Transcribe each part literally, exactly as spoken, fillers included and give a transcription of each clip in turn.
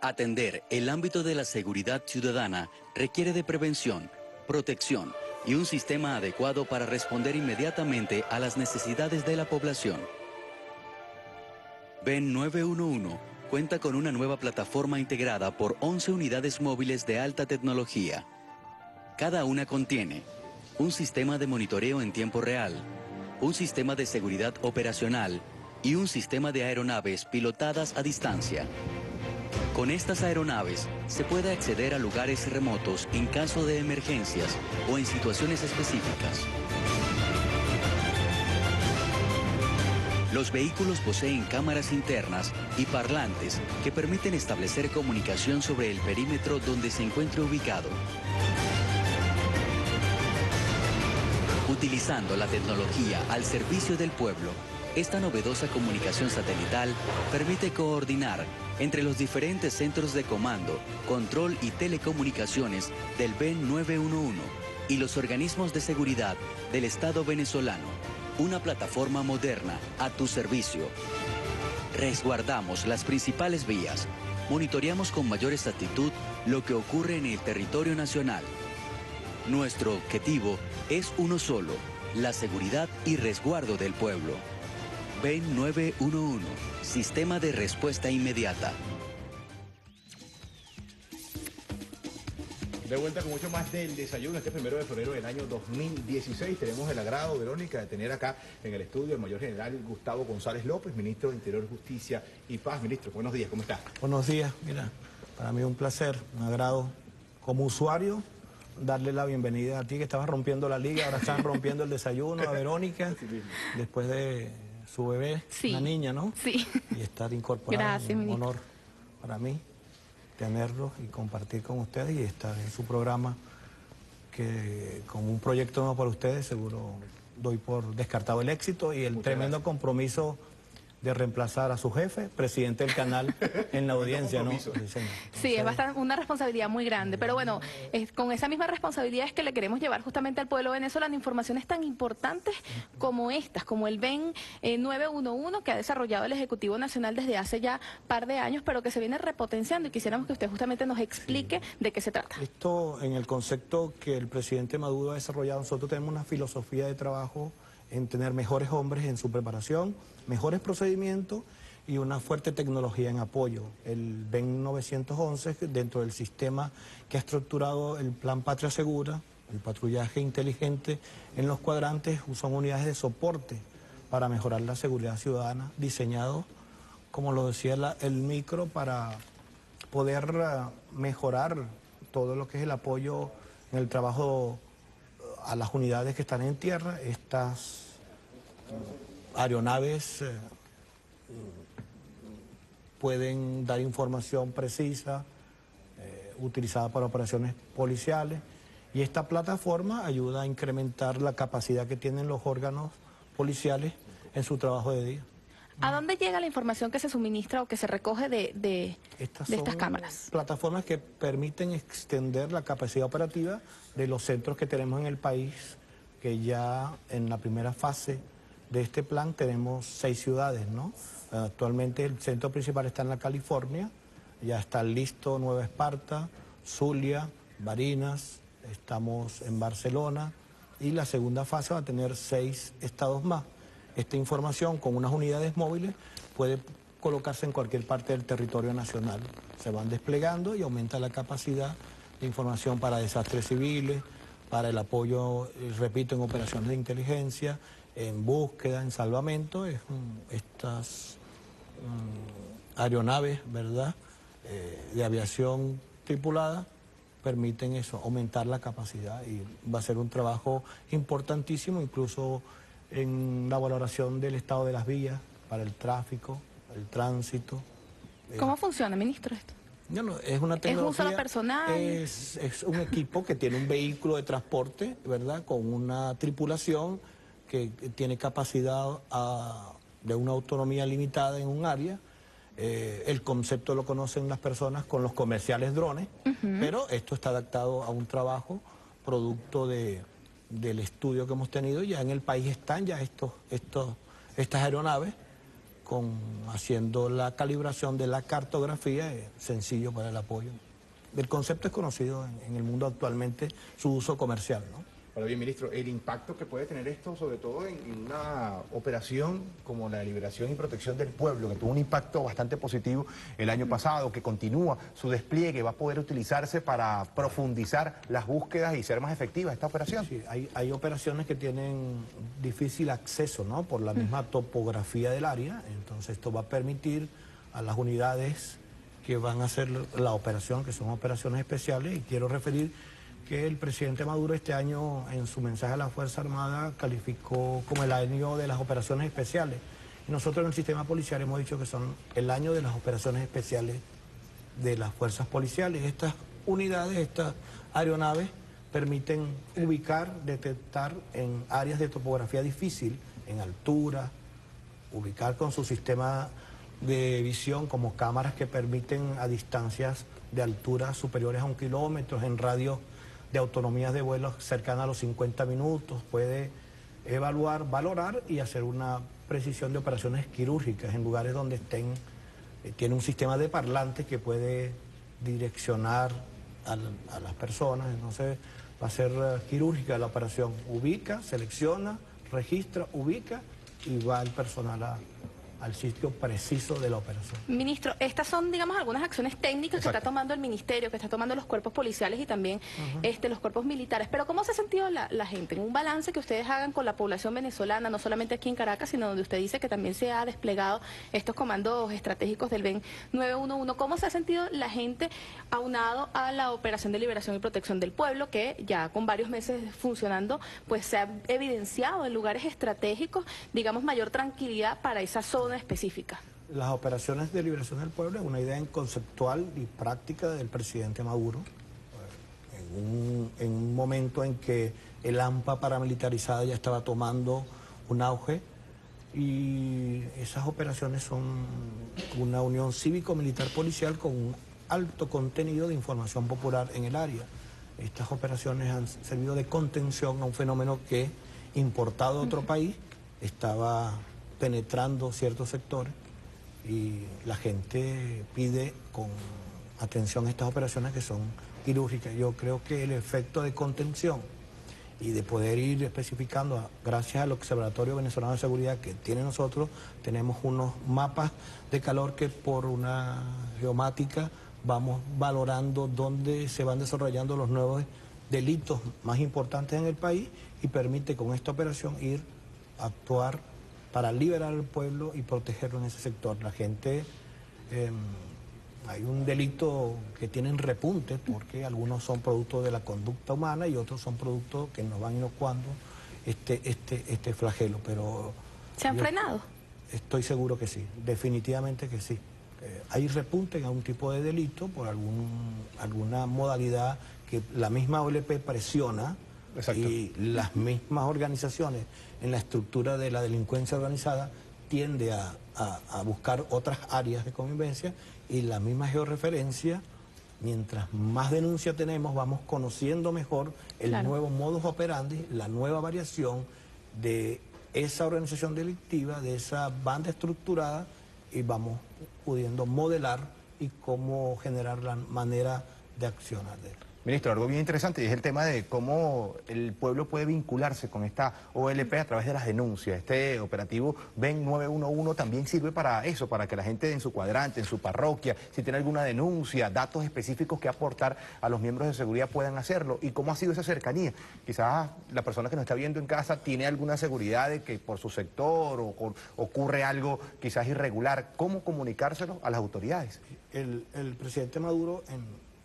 Atender el ámbito de la seguridad ciudadana requiere de prevención, protección y un sistema adecuado para responder inmediatamente a las necesidades de la población. B E N nueve uno uno cuenta con una nueva plataforma integrada por once unidades móviles de alta tecnología. Cada una contiene un sistema de monitoreo en tiempo real, un sistema de seguridad operacional y un sistema de aeronaves pilotadas a distancia. Con estas aeronaves se puede acceder a lugares remotos en caso de emergencias o en situaciones específicas. Los vehículos poseen cámaras internas y parlantes que permiten establecer comunicación sobre el perímetro donde se encuentre ubicado. Utilizando la tecnología al servicio del pueblo, esta novedosa comunicación satelital permite coordinar entre los diferentes centros de comando, control y telecomunicaciones del B E N nueve uno uno y los organismos de seguridad del Estado venezolano. Una plataforma moderna a tu servicio. Resguardamos las principales vías. Monitoreamos con mayor exactitud lo que ocurre en el territorio nacional. Nuestro objetivo es uno solo, la seguridad y resguardo del pueblo. B E N nueve uno uno, Sistema de Respuesta Inmediata. De vuelta con mucho más del desayuno este primero de febrero del año dos mil dieciséis. Tenemos el agrado, Verónica, de tener acá en el estudio el mayor general Gustavo González López, ministro de Interior, Justicia y Paz. Ministro, buenos días, ¿cómo está? Buenos días, mira, para mí es un placer, un agrado como usuario darle la bienvenida a ti que estabas rompiendo la liga, ahora están rompiendo el desayuno, a Verónica, después de su bebé, sí, una niña, ¿no? Sí. Y estar incorporada. Gracias, un ministro. honor para mí tenerlos y compartir con ustedes y estar en su programa que como un proyecto nuevo para ustedes seguro doy por descartado el éxito y el Muchas tremendo gracias. compromiso de reemplazar a su jefe, presidente del canal, en la audiencia, ¿no? Sí, señor. Sí, Entonces, es bastante, una responsabilidad muy grande, pero bueno, es, con esa misma responsabilidad es que le queremos llevar justamente al pueblo venezolano informaciones tan importantes como estas, como el B E N eh, nueve uno uno que ha desarrollado el Ejecutivo Nacional desde hace ya par de años, pero que se viene repotenciando y quisiéramos que usted justamente nos explique sí. de qué se trata. Esto, en el concepto que el presidente Maduro ha desarrollado, nosotros tenemos una filosofía de trabajo en tener mejores hombres en su preparación, mejores procedimientos y una fuerte tecnología en apoyo. El B E N novecientos once, dentro del sistema que ha estructurado el Plan Patria Segura, el patrullaje inteligente en los cuadrantes, son unidades de soporte para mejorar la seguridad ciudadana, diseñados, como lo decía la, el micro, para poder uh, mejorar todo lo que es el apoyo en el trabajo a las unidades que están en tierra. Estas aeronaves eh, pueden dar información precisa, eh, utilizada para operaciones policiales, y esta plataforma ayuda a incrementar la capacidad que tienen los órganos policiales en su trabajo de día. ¿A dónde llega la información que se suministra o que se recoge de, de, estas, de estas son cámaras? Plataformas que permiten extender la capacidad operativa de los centros que tenemos en el país, que ya en la primera fase de este plan tenemos seis ciudades, ¿no? Actualmente el centro principal está en la California, ya está listo Nueva Esparta, Zulia, Barinas, estamos en Barcelona y la segunda fase va a tener seis estados más. Esta información con unas unidades móviles puede colocarse en cualquier parte del territorio nacional. Se van desplegando y aumenta la capacidad de información para desastres civiles, para el apoyo, repito, en operaciones de inteligencia, en búsqueda, en salvamento. Es, um, estas um, aeronaves, ¿verdad?, eh, de aviación tripulada permiten eso, aumentar la capacidad, y va a ser un trabajo importantísimo, incluso en la valoración del estado de las vías para el tráfico, el tránsito. ¿Cómo eh, funciona, ministro, esto? No, no, es una tecnología. ¿Es un solo personal? Es, es un equipo que tiene un vehículo de transporte, ¿verdad?, con una tripulación que tiene capacidad a, de una autonomía limitada en un área. Eh, el concepto lo conocen las personas con los comerciales drones, uh-huh. pero esto está adaptado a un trabajo producto de, del estudio que hemos tenido. Ya en el país están ya estos, estos, estas aeronaves con haciendo la calibración de la cartografía, es sencillo para el apoyo. El concepto es conocido en, en el mundo actualmente, su uso comercial, ¿no? Ahora bien, ministro, el impacto que puede tener esto, sobre todo en, en una operación como la de liberación y protección del pueblo, que tuvo un impacto bastante positivo el año pasado, que continúa su despliegue, va a poder utilizarse para profundizar las búsquedas y ser más efectiva esta operación. Sí, hay, hay operaciones que tienen difícil acceso, ¿no?, por la misma topografía del área, entonces esto va a permitir a las unidades que van a hacer la operación, que son operaciones especiales, y quiero referir que el presidente Maduro este año en su mensaje a la Fuerza Armada calificó como el año de las operaciones especiales. Y nosotros en el sistema policial hemos dicho que son el año de las operaciones especiales de las fuerzas policiales. Estas unidades, estas aeronaves permiten ubicar, detectar en áreas de topografía difícil, en altura, ubicar con su sistema de visión como cámaras que permiten a distancias de altura superiores a un kilómetro, en radios de autonomías de vuelos cercanas a los cincuenta minutos, puede evaluar, valorar y hacer una precisión de operaciones quirúrgicas en lugares donde estén, eh, tiene un sistema de parlantes que puede direccionar a, a las personas, entonces va a ser uh, quirúrgica la operación, ubica, selecciona, registra, ubica y va el personal a... al sitio preciso de la operación. Ministro, estas son, digamos, algunas acciones técnicas Exacto. que está tomando el Ministerio, que está tomando los cuerpos policiales y también uh-huh. este, los cuerpos militares. Pero ¿cómo se ha sentido la, la gente? En un balance que ustedes hagan con la población venezolana, no solamente aquí en Caracas, sino donde usted dice que también se ha desplegado estos comandos estratégicos del Ven nueve uno uno. ¿Cómo se ha sentido la gente aunado a la Operación de Liberación y Protección del Pueblo, que ya con varios meses funcionando, pues se ha evidenciado en lugares estratégicos, digamos, mayor tranquilidad para esa zona específica? Las operaciones de liberación del pueblo es una idea conceptual y práctica del presidente Maduro, en un, en un momento en que el AMPA paramilitarizada ya estaba tomando un auge, y esas operaciones son una unión cívico-militar policial con un alto contenido de información popular en el área. Estas operaciones han servido de contención a un fenómeno que, importado de otro país, estaba penetrando ciertos sectores, y la gente pide con atención estas operaciones que son quirúrgicas. Yo creo que el efecto de contención y de poder ir especificando, gracias al Observatorio Venezolano de Seguridad que tiene nosotros, tenemos unos mapas de calor que por una geomática vamos valorando dónde se van desarrollando los nuevos delitos más importantes en el país, y permite con esta operación ir a actuar para liberar al pueblo y protegerlo en ese sector. La gente, eh, hay un delito que tienen repunte porque algunos son producto de la conducta humana y otros son productos que nos van inocuando este, este, este flagelo. Pero ¿se han frenado? Estoy seguro que sí, definitivamente que sí. Eh, hay repunte en algún tipo de delito por algún, alguna modalidad que la misma O L P presiona. Exacto. Y las mismas organizaciones en la estructura de la delincuencia organizada tiende a, a, a buscar otras áreas de convivencia, y la misma georreferencia, mientras más denuncia tenemos, vamos conociendo mejor el claro. nuevo modus operandi, la nueva variación de esa organización delictiva, de esa banda estructurada, y vamos pudiendo modelar y cómo generar la manera de accionar de él. Ministro, algo bien interesante y es el tema de cómo el pueblo puede vincularse con esta O L P a través de las denuncias. Este operativo Ven nueve uno uno también sirve para eso, para que la gente en su cuadrante, en su parroquia, si tiene alguna denuncia, datos específicos que aportar a los miembros de seguridad, puedan hacerlo. ¿Y cómo ha sido esa cercanía? Quizás la persona que nos está viendo en casa tiene alguna seguridad de que por su sector o, o ocurre algo quizás irregular. ¿Cómo comunicárselo a las autoridades? El, el presidente Maduro, en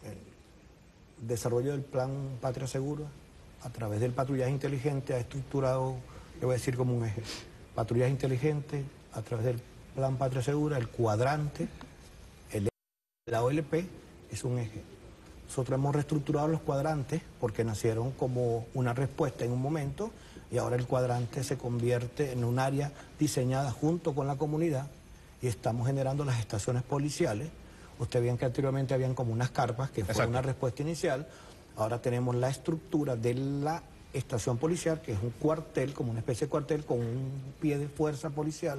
desarrollo del Plan Patria Segura, a través del patrullaje inteligente, ha estructurado, le voy a decir como un eje, patrullaje inteligente, a través del Plan Patria Segura, el cuadrante, el, la O L P es un eje. Nosotros hemos reestructurado los cuadrantes porque nacieron como una respuesta en un momento, y ahora el cuadrante se convierte en un área diseñada junto con la comunidad, y estamos generando las estaciones policiales. Usted vean que anteriormente habían como unas carpas, que fue Exacto. una respuesta inicial. Ahora tenemos la estructura de la estación policial, que es un cuartel, como una especie de cuartel con un pie de fuerza policial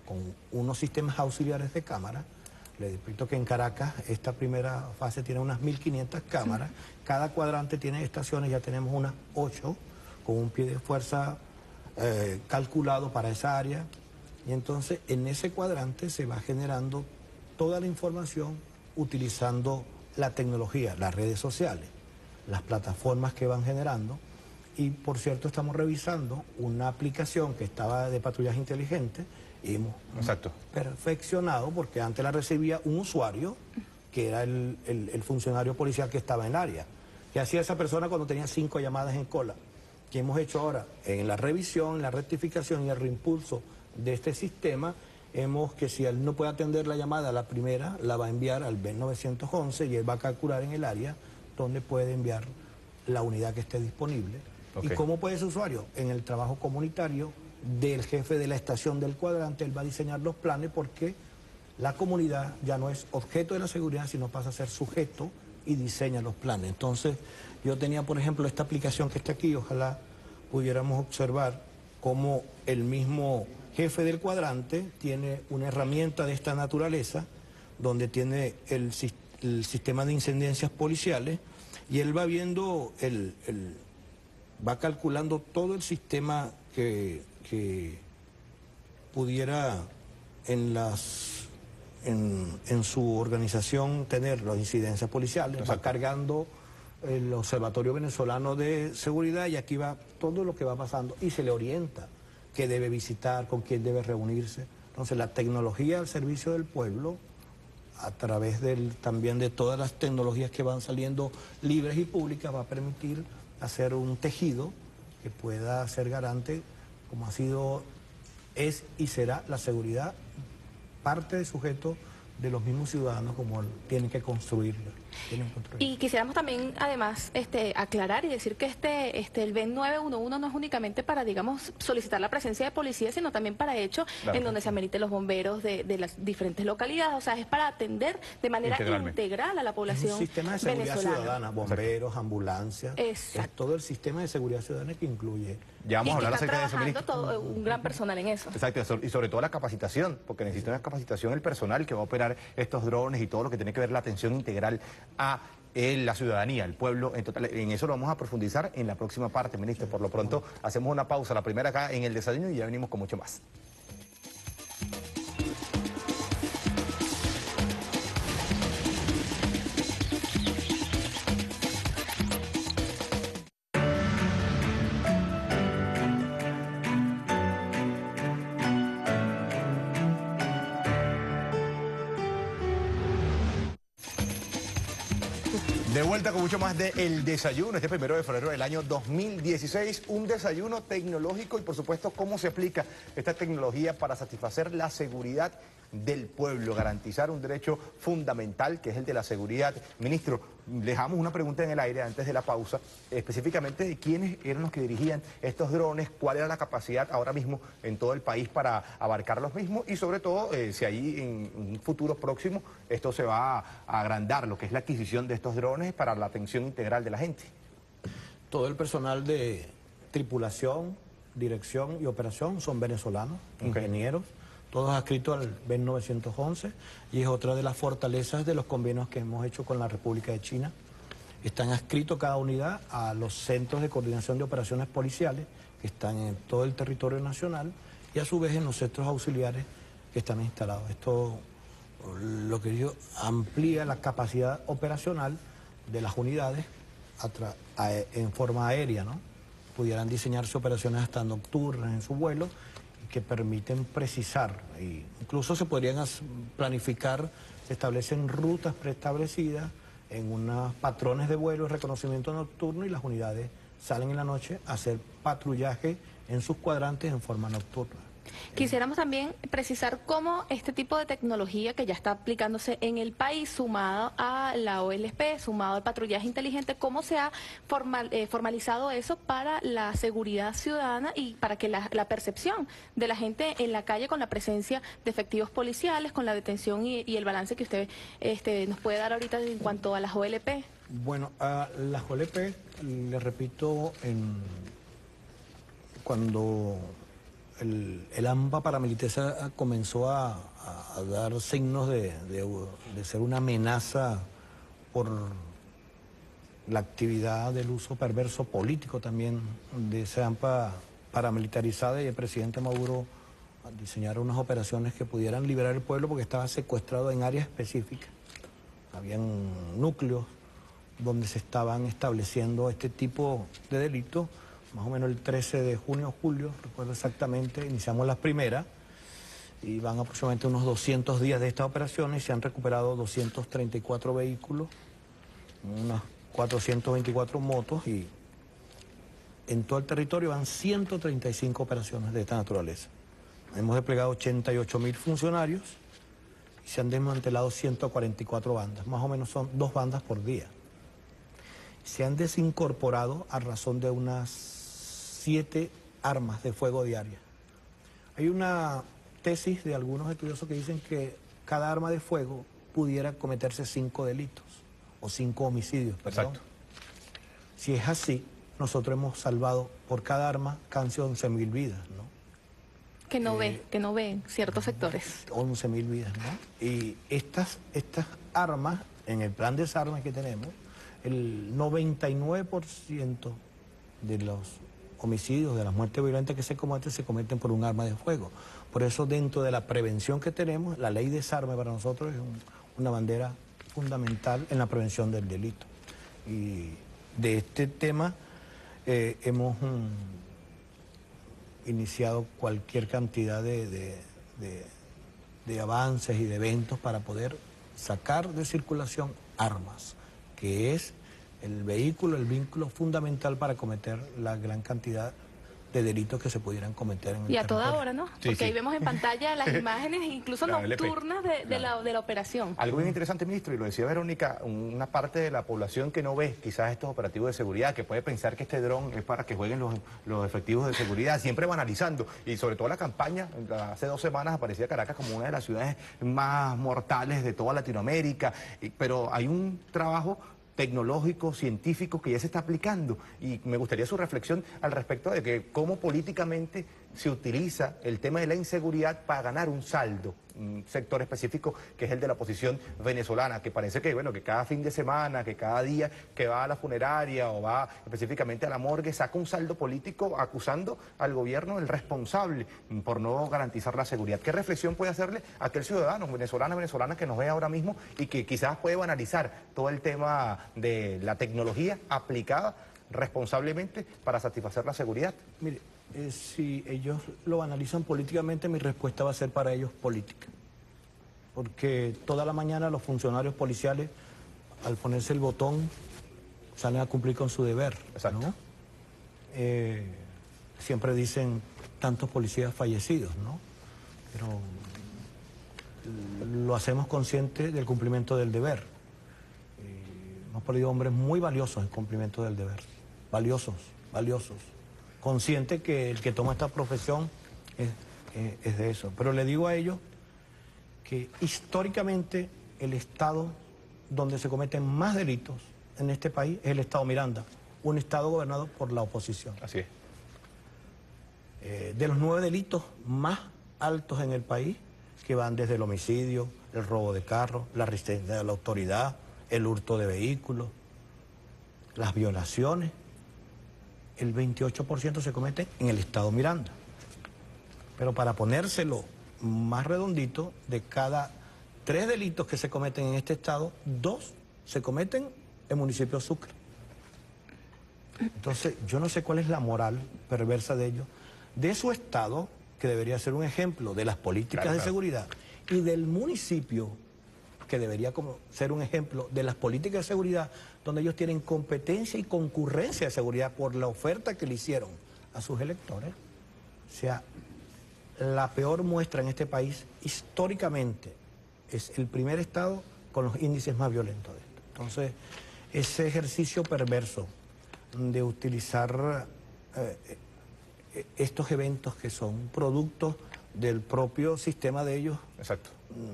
con unos sistemas auxiliares de cámara. Le repito que en Caracas esta primera fase tiene unas mil quinientas cámaras. Sí. Cada cuadrante tiene estaciones, ya tenemos unas ocho, con un pie de fuerza eh, calculado para esa área. Y entonces en ese cuadrante se va generando toda la información utilizando la tecnología, las redes sociales, las plataformas que van generando. Y por cierto estamos revisando una aplicación que estaba de patrullaje inteligente y hemos Exacto. perfeccionado, porque antes la recibía un usuario que era el, el, el funcionario policial que estaba en el área. ¿Qué hacía esa persona cuando tenía cinco llamadas en cola? ¿Qué hemos hecho ahora? En la revisión, la rectificación y el reimpulso de este sistema, hemos que si él no puede atender la llamada a la primera, la va a enviar al B novecientos once y él va a calcular en el área donde puede enviar la unidad que esté disponible. Okay. ¿Y cómo puede ese usuario? En el trabajo comunitario del jefe de la estación del cuadrante, él va a diseñar los planes porque la comunidad ya no es objeto de la seguridad, sino pasa a ser sujeto y diseña los planes. Entonces, yo tenía, por ejemplo, esta aplicación que está aquí, ojalá pudiéramos observar cómo el mismo jefe del cuadrante tiene una herramienta de esta naturaleza, donde tiene el, el sistema de incidencias policiales, y él va viendo, el, el, va calculando todo el sistema que, que pudiera en, las, en, en su organización tener las incidencias policiales. Exacto. Va cargando el Observatorio Venezolano de Seguridad y aquí va todo lo que va pasando y se le orienta qué debe visitar, con quién debe reunirse. Entonces la tecnología al servicio del pueblo, a través del, también de todas las tecnologías que van saliendo libres y públicas, va a permitir hacer un tejido que pueda ser garante, como ha sido, es y será la seguridad, parte del sujeto de los mismos ciudadanos como tienen que construirla. Tienen que construirla. Y quisiéramos también, además, este, aclarar y decir que este, este, el B nueve uno uno no es únicamente para, digamos, solicitar la presencia de policía, sino también para hechos claro, en donde se ameriten los bomberos de, de las diferentes localidades. O sea, es para atender de manera integral a la población venezolana. Es un sistema de seguridad venezolana. ciudadana, bomberos, ambulancias. Exacto. Es todo el sistema de seguridad ciudadana que incluye. Ya vamos y a hablar acerca de eso, ministro. Todo, un gran personal en eso. Exacto, y sobre todo la capacitación, porque necesita una capacitación el personal que va a operar estos drones y todo lo que tiene que ver la atención integral a eh, la ciudadanía, el pueblo en total. En eso lo vamos a profundizar en la próxima parte, ministro. Por lo pronto hacemos una pausa, la primera acá en el desayuno, y ya venimos con mucho más. De vuelta con mucho más de El Desayuno, este primero de febrero del año dos mil dieciséis, un desayuno tecnológico y por supuesto cómo se aplica esta tecnología para satisfacer la seguridad del pueblo, garantizar un derecho fundamental que es el de la seguridad. Ministro, dejamos una pregunta en el aire antes de la pausa, específicamente de quiénes eran los que dirigían estos drones, cuál era la capacidad ahora mismo en todo el país para abarcar los mismos y sobre todo eh, si ahí en un futuro próximo esto se va a agrandar, lo que es la adquisición de estos drones para la atención integral de la gente. Todo el personal de tripulación, dirección y operación son venezolanos, okay. Ingenieros, todos adscritos al B novecientos once, y es otra de las fortalezas de los convenios que hemos hecho con la República de China. Están adscritos cada unidad a los centros de coordinación de operaciones policiales que están en todo el territorio nacional y a su vez en los centros auxiliares que están instalados. Esto, lo que yo, amplía la capacidad operacional de las unidades a a, en forma aérea, ¿no? Pudieran diseñarse operaciones hasta nocturnas en su vuelo que permiten precisar, e incluso se podrían planificar, se establecen rutas preestablecidas en unos patrones de vuelo y reconocimiento nocturno y las unidades salen en la noche a hacer patrullaje en sus cuadrantes en forma nocturna. Quisiéramos también precisar cómo este tipo de tecnología que ya está aplicándose en el país, sumado a la O L P, sumado al patrullaje inteligente, cómo se ha formal, eh, formalizado eso para la seguridad ciudadana y para que la, la percepción de la gente en la calle con la presencia de efectivos policiales, con la detención y, y el balance que usted este, nos puede dar ahorita en cuanto a las O L P. Bueno, a las O L P, le repito, en, cuando el, el AMPA paramilitar comenzó a, a, a dar signos de, de, de ser una amenaza por la actividad del uso perverso político también de ese AMPA paramilitarizada, y el presidente Maduro diseñaron unas operaciones que pudieran liberar el pueblo porque estaba secuestrado en áreas específicas. Habían núcleos donde se estaban estableciendo este tipo de delitos. Más o menos el trece de junio, julio, recuerdo exactamente, iniciamos las primeras y van aproximadamente unos doscientos días de estas operaciones y se han recuperado doscientos treinta y cuatro vehículos, unas cuatrocientas veinticuatro motos, y en todo el territorio van ciento treinta y cinco operaciones de esta naturaleza. Hemos desplegado ochenta y ocho mil funcionarios y se han desmantelado ciento cuarenta y cuatro bandas, más o menos son dos bandas por día. Se han desincorporado a razón de unas siete armas de fuego diarias. Hay una tesis de algunos estudiosos que dicen que cada arma de fuego pudiera cometerse cinco delitos o cinco homicidios, perdón. Exacto. Si es así, nosotros hemos salvado por cada arma casi once mil vidas, ¿no? Que no Eh, ve, que no ve en ciertos sectores. once mil vidas, ¿no? Y estas, estas armas, en el plan de desarme que tenemos, el noventa y nueve por ciento de los homicidios, de las muertes violentas que se cometen, se cometen por un arma de fuego. Por eso, dentro de la prevención que tenemos, la ley de desarme para nosotros es un, una bandera fundamental en la prevención del delito. Y de este tema eh, hemos um, iniciado cualquier cantidad de, de, de, de avances y de eventos para poder sacar de circulación armas, que es el vehículo, el vínculo fundamental para cometer la gran cantidad de delitos que se pudieran cometer en el Y a territorio. toda hora, ¿no? Sí, Porque sí. ahí vemos en pantalla las imágenes, incluso La L P. nocturnas de, de, Claro. la, de la operación. Algo bien interesante, ministro, y lo decía Verónica, una parte de la población que no ve quizás estos operativos de seguridad, que puede pensar que este dron es para que jueguen los, los efectivos de seguridad, siempre banalizando, y sobre todo la campaña, hace dos semanas aparecía Caracas como una de las ciudades más mortales de toda Latinoamérica, y- pero hay un trabajo tecnológico, científico, que ya se está aplicando, y me gustaría su reflexión al respecto de que cómo políticamente se utiliza el tema de la inseguridad para ganar un saldo, un sector específico que es el de la oposición venezolana, que parece que, bueno, que cada fin de semana, que cada día que va a la funeraria o va específicamente a la morgue, saca un saldo político acusando al gobierno el responsable por no garantizar la seguridad. ¿Qué reflexión puede hacerle a aquel ciudadano venezolano, venezolana que nos ve ahora mismo y que quizás puede banalizar todo el tema de la tecnología aplicada responsablemente para satisfacer la seguridad? Mire, eh, si ellos lo analizan políticamente, mi respuesta va a ser para ellos política. Porque toda la mañana los funcionarios policiales, al ponerse el botón, salen a cumplir con su deber. Exacto. ¿no? Eh, siempre dicen tantos policías fallecidos, ¿no? Pero lo hacemos consciente del cumplimiento del deber. Eh, hemos perdido hombres muy valiosos en cumplimiento del deber. Valiosos, valiosos. Consciente que el que toma esta profesión es, es, es de eso. Pero le digo a ellos que históricamente el estado donde se cometen más delitos en este país es el estado Miranda, un estado gobernado por la oposición. Así es. Eh, de los nueve delitos más altos en el país, que van desde el homicidio, el robo de carros, la resistencia de la autoridad, el hurto de vehículos, las violaciones, el veintiocho por ciento se cometen en el estado Miranda. Pero para ponérselo más redondito, de cada tres delitos que se cometen en este estado, dos se cometen en el municipio de Sucre. Entonces, yo no sé cuál es la moral perversa de ellos, de su estado, que debería ser un ejemplo de las políticas Claro, de claro. seguridad, y del municipio, que debería como ser un ejemplo de las políticas de seguridad, donde ellos tienen competencia y concurrencia de seguridad por la oferta que le hicieron a sus electores. O sea, la peor muestra en este país, históricamente, es el primer estado con los índices más violentos de esto. Entonces, ese ejercicio perverso de utilizar eh, eh, estos eventos que son productos del propio sistema de ellos, Exacto.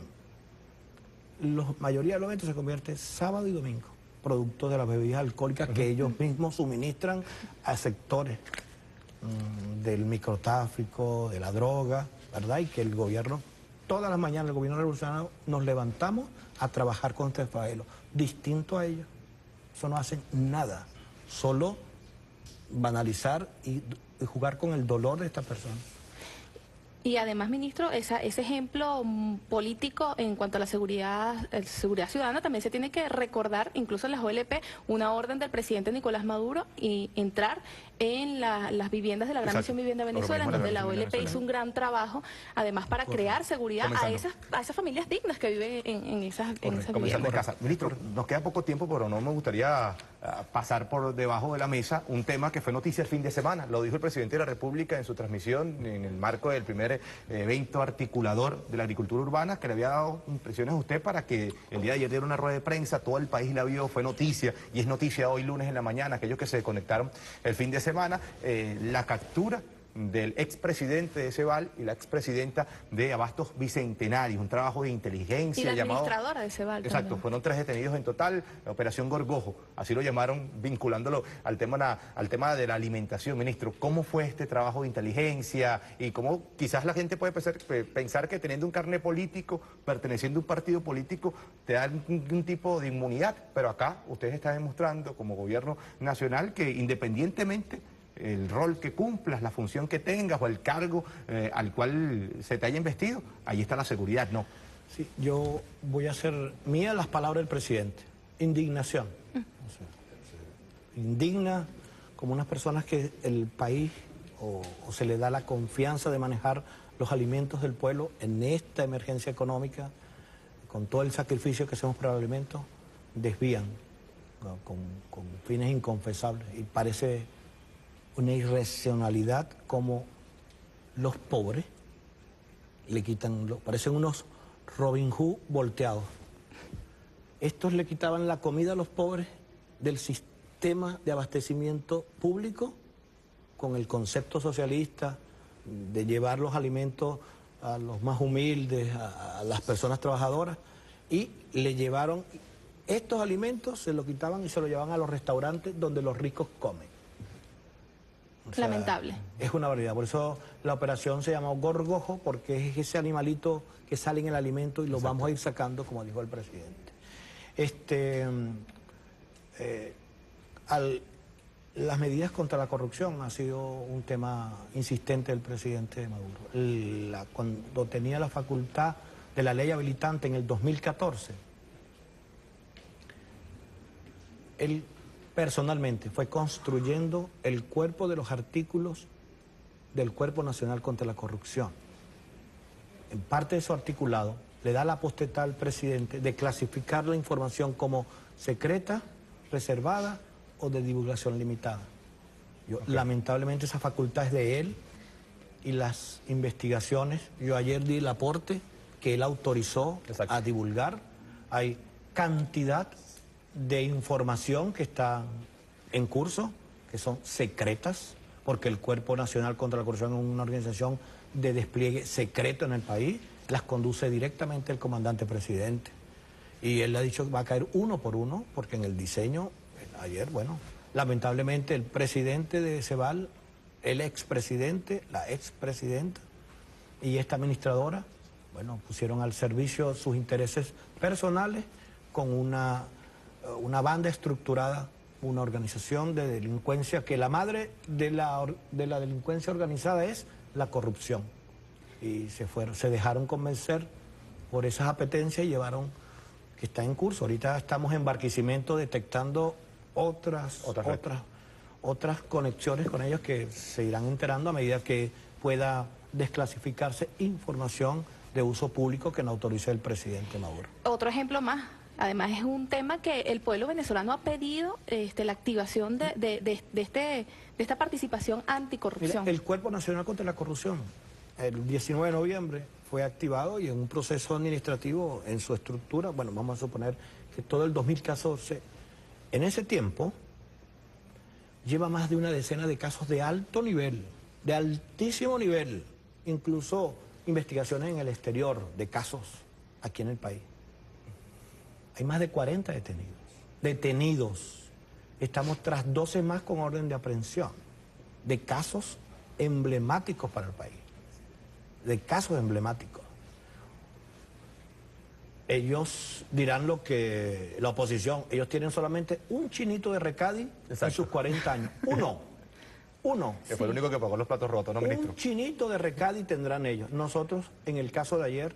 la mayoría de los eventos se convierte sábado y domingo, producto de las bebidas alcohólicas que ellos mismos suministran a sectores mmm, del microtráfico, de la droga, ¿verdad? Y que el gobierno, todas las mañanas el gobierno revolucionario nos levantamos a trabajar contra el flagelo. Distinto a ellos, eso no hacen nada, solo banalizar y, y jugar con el dolor de esta persona. Y además, ministro, esa, ese ejemplo mm, político en cuanto a la seguridad, eh, seguridad ciudadana también se tiene que recordar, incluso en las O L P, una orden del presidente Nicolás Maduro y entrar en la, las viviendas de la Gran Exacto. Misión Vivienda Venezuela, en donde la O L P hizo un gran trabajo, además para Correcto. crear seguridad a Comenzando. esas, a esas familias dignas que viven en, en esas, en esas Comenzando viviendas. en casa. Ministro, nos queda poco tiempo, pero no me gustaría uh, pasar por debajo de la mesa un tema que fue noticia el fin de semana. Lo dijo el presidente de la República en su transmisión en el marco del primer eh, evento articulador de la agricultura urbana, que le había dado impresiones a usted para que el día de ayer diera una rueda de prensa, todo el país la vio, fue noticia, y es noticia hoy lunes en la mañana, aquellos que se conectaron el fin de semana, eh, la captura del expresidente de Ceval y la expresidenta de Abastos Bicentenarios, un trabajo de inteligencia Y la llamado... administradora de Ceval Exacto, también. fueron tres detenidos en total, la operación Gorgojo, así lo llamaron, vinculándolo al tema, al tema de la alimentación. Ministro, ¿cómo fue este trabajo de inteligencia y cómo quizás la gente puede pensar, pensar que teniendo un carné político, perteneciendo a un partido político, te da un, un tipo de inmunidad? Pero acá ustedes están demostrando como gobierno nacional que independientemente el rol que cumplas, la función que tengas o el cargo eh, al cual se te haya investido, ahí está la seguridad, ¿no? Sí, yo voy a hacer mía las palabras del presidente. Indignación. O sea, se indigna como unas personas que el país o, o se le da la confianza de manejar los alimentos del pueblo en esta emergencia económica, con todo el sacrificio que hacemos por los alimentos, desvían ¿no? con, con fines inconfesables. Y parece una irracionalidad como los pobres le quitan, parecen unos Robin Hood volteados. Estos le quitaban la comida a los pobres del sistema de abastecimiento público con el concepto socialista de llevar los alimentos a los más humildes, a, a las personas trabajadoras, y le llevaron estos alimentos, se los quitaban y se los llevaban a los restaurantes donde los ricos comen. O sea, Lamentable. es una barbaridad, por eso la operación se llamó Gorgojo, porque es ese animalito que sale en el alimento y lo Exacto. vamos a ir sacando, como dijo el presidente. Este, eh, al, las medidas contra la corrupción ha sido un tema insistente del presidente Maduro. La, cuando tenía la facultad de la ley habilitante en el dos mil catorce, él personalmente fue construyendo el cuerpo de los artículos del Cuerpo Nacional contra la Corrupción. En parte de su articulado le da la potestad al presidente de clasificar la información como secreta, reservada o de divulgación limitada. Yo, okay. Lamentablemente esa facultad es de él y las investigaciones, yo ayer di el aporte que él autorizó Exacto. a divulgar. Hay cantidad de información que está en curso, que son secretas, porque el Cuerpo Nacional contra la Corrupción es una organización de despliegue secreto en el país, las conduce directamente el comandante presidente. Y él le ha dicho que va a caer uno por uno, porque en el diseño, ayer, bueno, lamentablemente el presidente de Ceval, el expresidente, la expresidenta y esta administradora, bueno, pusieron al servicio sus intereses personales con una... una banda estructurada, una organización de delincuencia, que la madre de la, de la delincuencia organizada es la corrupción. Y se fueron, se dejaron convencer por esas apetencias y llevaron, que está en curso. Ahorita estamos en Barquisimeto detectando otras, otras, otras, otras conexiones con ellos que se irán enterando a medida que pueda desclasificarse información de uso público que no autorice el presidente Maduro. Otro ejemplo más. Además es un tema que el pueblo venezolano ha pedido este, la activación de, de, de, de, este, de esta participación anticorrupción. Mira, el Cuerpo Nacional contra la Corrupción, el diecinueve de noviembre, fue activado y en un proceso administrativo en su estructura, bueno, vamos a suponer que todo el dos mil catorce, en ese tiempo, lleva más de una decena de casos de alto nivel, de altísimo nivel, incluso investigaciones en el exterior de casos aquí en el país. Hay más de cuarenta detenidos. Detenidos. Estamos tras doce más con orden de aprehensión de casos emblemáticos para el país, de casos emblemáticos. Ellos dirán lo que la oposición, ellos tienen solamente un chinito de Recadi en sus cuarenta años. Uno, uno. Que fue el único que pagó los platos rotos, ¿no, ministro? Un chinito de Recadi tendrán ellos. Nosotros, en el caso de ayer,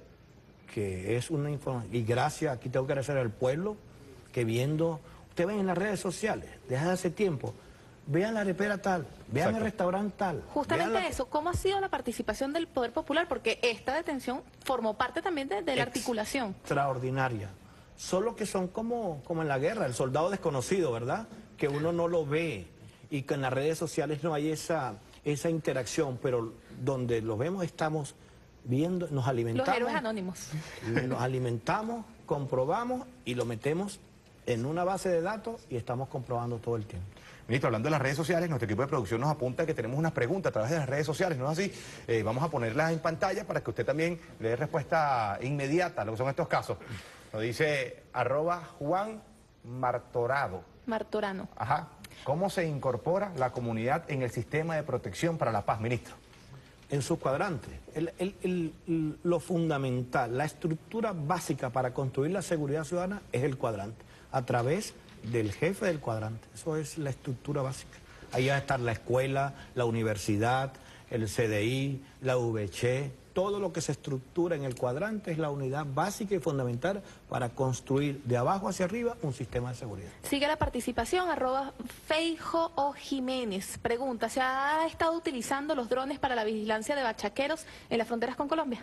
que es una información, y gracias, aquí tengo que agradecer al pueblo, que viendo, ustedes ven en las redes sociales, desde hace tiempo, vean la arepera tal, vean Exacto. el restaurante tal. Justamente vean la... eso, ¿cómo ha sido la participación del Poder Popular? Porque esta detención formó parte también de, de la articulación. Extraordinaria. Solo que son como, como en la guerra, el soldado desconocido, ¿verdad? Que uno no lo ve y que en las redes sociales no hay esa, esa interacción, pero donde lo vemos estamos viendo, nos alimentamos. Los héroes anónimos. Nos alimentamos, comprobamos y lo metemos en una base de datos y estamos comprobando todo el tiempo. Ministro, hablando de las redes sociales, nuestro equipo de producción nos apunta que tenemos unas preguntas a través de las redes sociales, ¿no es así? Eh, vamos a ponerlas en pantalla para que usted también le dé respuesta inmediata a lo que son estos casos. Nos dice arroba Juan Martorado. Martorano. Ajá. ¿Cómo se incorpora la comunidad en el sistema de protección para la paz, ministro? En su cuadrante. El, el, el, el, lo fundamental, la estructura básica para construir la seguridad ciudadana es el cuadrante, a través del jefe del cuadrante. Eso es la estructura básica. Ahí va a estar la escuela, la universidad, el C D I, la V H, todo lo que se estructura en el cuadrante es la unidad básica y fundamental para construir de abajo hacia arriba un sistema de seguridad. Sigue la participación, arroba Feijo o Jiménez. Pregunta, ¿se ha estado utilizando los drones para la vigilancia de bachaqueros en las fronteras con Colombia?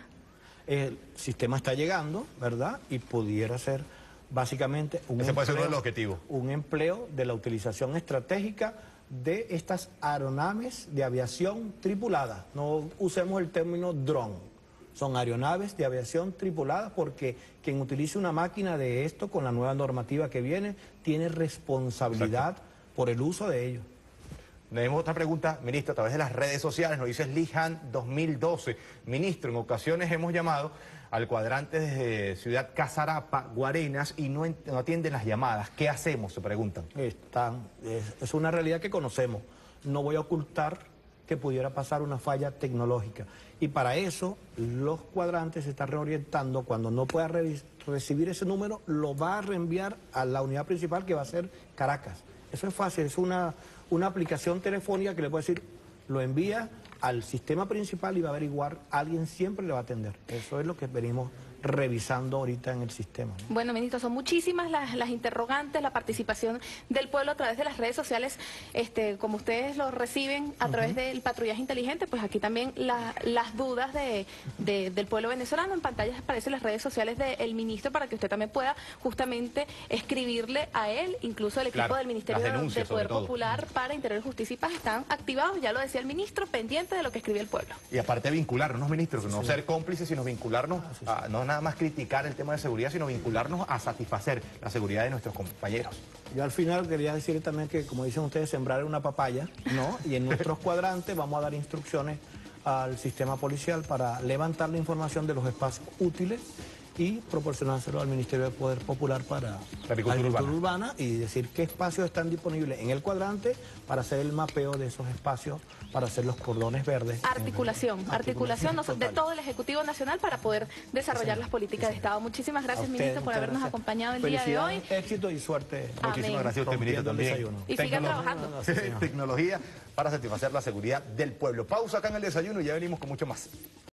El sistema está llegando, ¿verdad? Y pudiera ser básicamente un Ese puede ser uno empleo, de los objetivos. un empleo de la utilización estratégica de estas aeronaves de aviación tripulada. No usemos el término dron. Son aeronaves de aviación tripulada porque quien utilice una máquina de esto con la nueva normativa que viene tiene responsabilidad Exacto. por el uso de ellos. Tenemos otra pregunta, ministro, a través de las redes sociales, nos dice Lihan dos mil doce. Ministro, en ocasiones hemos llamado al cuadrante desde Ciudad Casarapa, Guarenas, y no, no atienden las llamadas. ¿Qué hacemos?, se preguntan. Están, es, es una realidad que conocemos. No voy a ocultar que pudiera pasar una falla tecnológica. Y para eso, los cuadrantes se están reorientando. Cuando no pueda re recibir ese número, lo va a reenviar a la unidad principal, que va a ser Caracas. Eso es fácil, es una, una aplicación telefónica que le puede decir, lo envía al sistema principal y va a averiguar, alguien siempre le va a atender. Eso es lo que venimos revisando ahorita en el sistema, ¿no? Bueno, ministro, son muchísimas las, las interrogantes, la participación del pueblo a través de las redes sociales, este, como ustedes lo reciben a uh-huh. través del patrullaje inteligente, pues aquí también la, las dudas de, de, del pueblo venezolano. En pantalla aparecen las redes sociales del ministro para que usted también pueda justamente escribirle a él, incluso el equipo claro, del Ministerio del Poder Popular para Interior y Justicia y Paz están activados, ya lo decía el ministro, pendiente de lo que escribe el pueblo. Y aparte de vincularnos, ministro, no sí. ser cómplices, sino vincularnos, ah, sí, sí. a no nada más criticar el tema de seguridad, sino vincularnos a satisfacer la seguridad de nuestros compañeros. Yo al final quería decir también que, como dicen ustedes, sembrar una papaya, ¿no? Y en nuestros cuadrantes vamos a dar instrucciones al sistema policial para levantar la información de los espacios útiles y proporcionárselo al Ministerio del Poder Popular para la agricultura, agricultura urbana. urbana y decir qué espacios están disponibles en el cuadrante para hacer el mapeo de esos espacios, para hacer los cordones verdes. Articulación, el... articulación, articulación de todo el Ejecutivo Nacional para poder desarrollar sí, las políticas sí, de Estado. Muchísimas gracias, usted, ministro, por habernos gracias. acompañado el día de hoy. Éxito y suerte. Amén. Muchísimas gracias a usted, ministro, también. Y sigan trabajando. No, no, sí, Tecnología para satisfacer la seguridad del pueblo. Pausa acá en el desayuno y ya venimos con mucho más.